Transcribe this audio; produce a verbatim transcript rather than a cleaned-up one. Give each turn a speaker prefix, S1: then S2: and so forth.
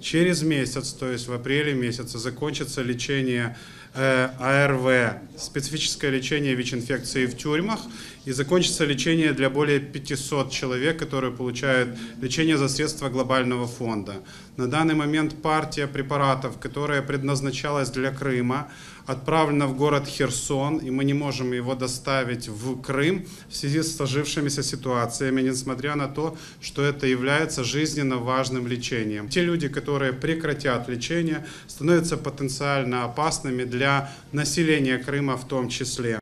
S1: Через месяц, то есть в апреле месяце, закончится лечение э, А Р В, специфическое лечение ВИЧ-инфекции в тюрьмах, и закончится лечение для более пятисот человек, которые получают лечение за средства глобального фонда. На данный момент партия препаратов, которая предназначалась для Крыма, отправлена в город Херсон, и мы не можем его доставить в Крым в связи с сложившимися ситуациями, несмотря на то, что это является жизненно важным лечением. Те люди, которые прекратят лечение, становятся потенциально опасными для населения Крыма в том числе.